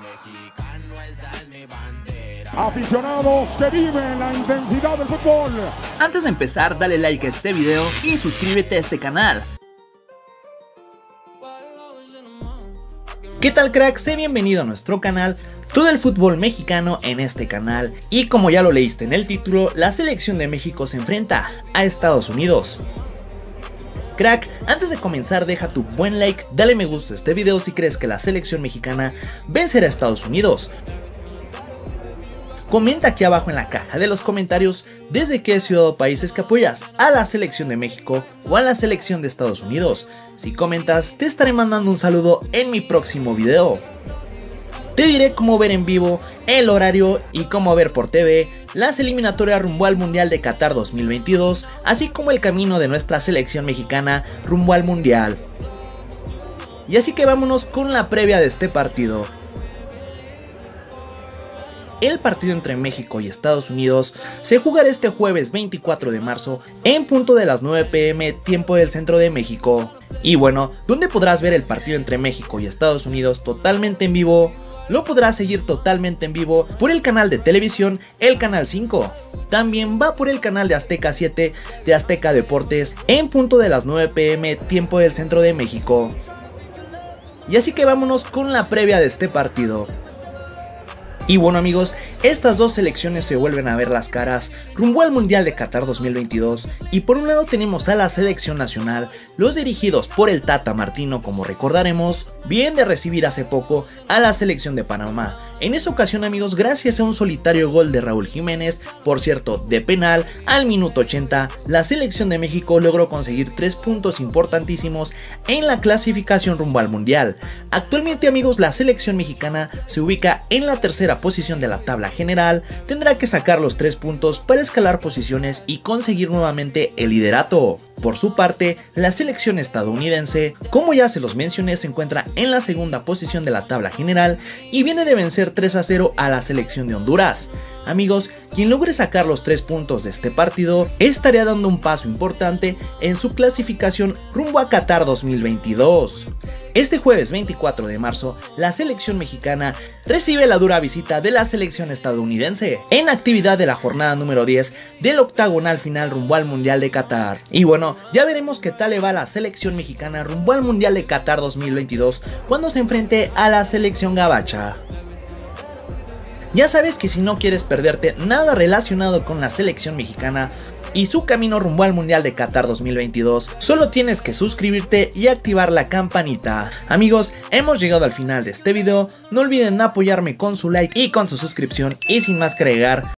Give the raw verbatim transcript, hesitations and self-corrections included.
Aficionados que viven la intensidad del fútbol. Antes de empezar, dale like a este video y suscríbete a este canal. ¿Qué tal, crack? Sé bienvenido a nuestro canal. Todo el fútbol mexicano en este canal. Y como ya lo leíste en el título, la selección de México se enfrenta a Estados Unidos. Crack, antes de comenzar deja tu buen like, dale me gusta a este video si crees que la selección mexicana vencerá a Estados Unidos. Comenta aquí abajo en la caja de los comentarios desde qué ciudad o país es que apoyas a la selección de México o a la selección de Estados Unidos. Si comentas, te estaré mandando un saludo en mi próximo video. Te diré cómo ver en vivo, el horario y cómo ver por T V las eliminatorias rumbo al Mundial de Qatar dos mil veintidós, así como el camino de nuestra selección mexicana rumbo al Mundial. Y así que vámonos con la previa de este partido. El partido entre México y Estados Unidos se jugará este jueves veinticuatro de marzo en punto de las nueve p m tiempo del centro de México. Y bueno, ¿dónde podrás ver el partido entre México y Estados Unidos totalmente en vivo? Lo podrás seguir totalmente en vivo por el canal de televisión, el canal cinco. También va por el canal de Azteca siete de Azteca Deportes en punto de las nueve p m tiempo del centro de México. Y así que vámonos con la previa de este partido. Y bueno amigos, estas dos selecciones se vuelven a ver las caras rumbo al Mundial de Qatar dos mil veintidós y por un lado tenemos a la selección nacional, los dirigidos por el Tata Martino, como recordaremos, bien de recibir hace poco a la selección de Panamá. En esa ocasión amigos, gracias a un solitario gol de Raúl Jiménez, por cierto de penal, al minuto ochenta, la selección de México logró conseguir tres puntos importantísimos en la clasificación rumbo al Mundial. Actualmente amigos, la selección mexicana se ubica en la tercera posición de la tabla general, tendrá que sacar los tres puntos para escalar posiciones y conseguir nuevamente el liderato. Por su parte, la selección estadounidense, como ya se los mencioné, se encuentra en la segunda posición de la tabla general y viene de vencer tres a cero a la selección de Honduras. Amigos, quien logre sacar los tres puntos de este partido estaría dando un paso importante en su clasificación rumbo a Qatar dos mil veintidós. Este jueves veinticuatro de marzo, la selección mexicana recibe la dura visita de la selección estadounidense en actividad de la jornada número diez del octagonal final rumbo al Mundial de Qatar. Y bueno, ya veremos qué tal le va a la selección mexicana rumbo al Mundial de Qatar dos mil veintidós cuando se enfrente a la selección gabacha. Ya sabes que si no quieres perderte nada relacionado con la selección mexicana y su camino rumbo al Mundial de Qatar dos mil veintidós, solo tienes que suscribirte y activar la campanita. Amigos, hemos llegado al final de este video, no olviden apoyarme con su like y con su suscripción y sin más que agregar,